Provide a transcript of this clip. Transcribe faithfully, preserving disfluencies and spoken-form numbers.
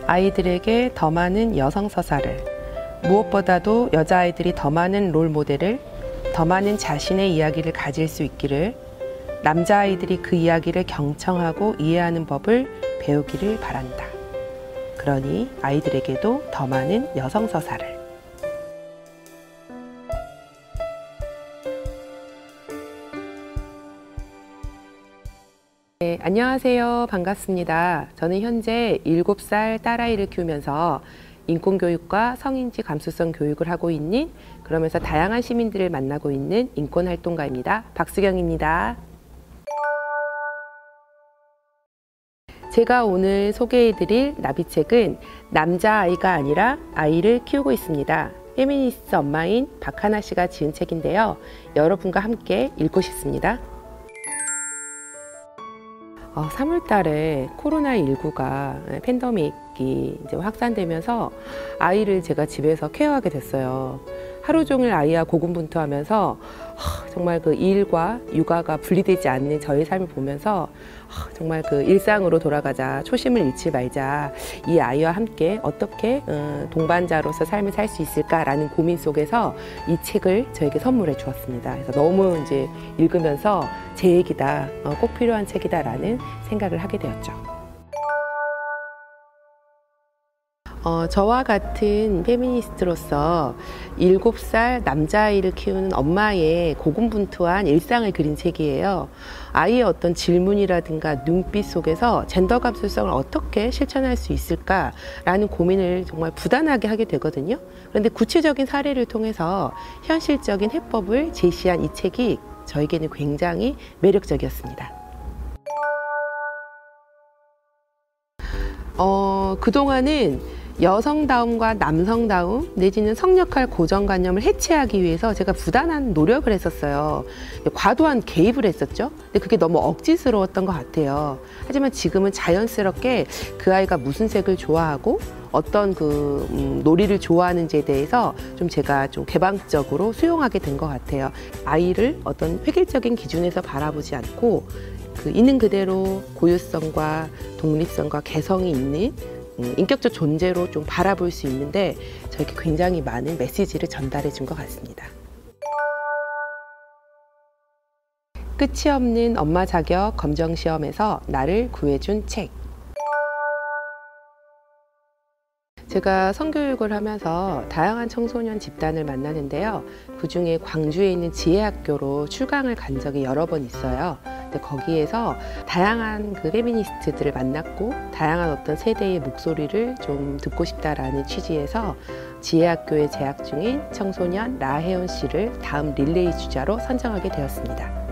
아이들에게 더 많은 여성 서사를, 무엇보다도 여자아이들이 더 많은 롤 모델을, 더 많은 자신의 이야기를 가질 수 있기를, 남자아이들이 그 이야기를 경청하고 이해하는 법을 배우기를 바란다. 그러니 아이들에게도 더 많은 여성 서사를. 네, 안녕하세요. 반갑습니다. 저는 현재 일곱 살 딸아이를 키우면서 인권교육과 성인지 감수성 교육을 하고 있는, 그러면서 다양한 시민들을 만나고 있는 인권활동가입니다. 박수경입니다. 제가 오늘 소개해드릴 나비책은 남자아이가 아니라 아이를 키우고 있습니다. 페미니스트 엄마인 박하나 씨가 지은 책인데요. 여러분과 함께 읽고 싶습니다. 어, 삼월 달에 코로나 십구가 팬데믹이 이제 확산되면서 아이를 제가 집에서 케어하게 됐어요. 하루 종일 아이와 고군분투하면서 하, 정말 그 일과 육아가 분리되지 않는 저의 삶을 보면서 하, 정말 그 일상으로 돌아가자, 초심을 잃지 말자, 이 아이와 함께 어떻게 어, 동반자로서 삶을 살 수 있을까라는 고민 속에서 이 책을 저에게 선물해 주었습니다. 그래서 너무 이제 읽으면서 제 얘기다, 어, 꼭 필요한 책이다라는 생각을 하게 되었죠. 어, 저와 같은 페미니스트로서 일곱 살 남자아이를 키우는 엄마의 고군분투한 일상을 그린 책이에요. 아이의 어떤 질문이라든가 눈빛 속에서 젠더 감수성을 어떻게 실천할 수 있을까라는 고민을 정말 부단하게 하게 되거든요. 그런데 구체적인 사례를 통해서 현실적인 해법을 제시한 이 책이 저에게는 굉장히 매력적이었습니다. 어, 그동안은 여성다움과 남성다움 내지는 성역할 고정관념을 해체하기 위해서 제가 부단한 노력을 했었어요. 과도한 개입을 했었죠. 근데 그게 너무 억지스러웠던 것 같아요. 하지만 지금은 자연스럽게 그 아이가 무슨 색을 좋아하고 어떤 그 음, 놀이를 좋아하는지에 대해서 좀 제가 좀 개방적으로 수용하게 된 것 같아요. 아이를 어떤 획일적인 기준에서 바라보지 않고 그 있는 그대로 고유성과 독립성과 개성이 있는 음, 인격적 존재로 좀 바라볼 수 있는데 저에게 굉장히 많은 메시지를 전달해 준 것 같습니다. 끝이 없는 엄마 자격 검정시험에서 나를 구해준 책. 제가 성교육을 하면서 다양한 청소년 집단을 만나는데요. 그중에 광주에 있는 지혜학교로 출강을 간 적이 여러 번 있어요. 근데 거기에서 다양한 그 페미니스트들을 만났고 다양한 어떤 세대의 목소리를 좀 듣고 싶다라는 취지에서 지혜학교에 재학 중인 청소년 라혜원 씨를 다음 릴레이 주자로 선정하게 되었습니다.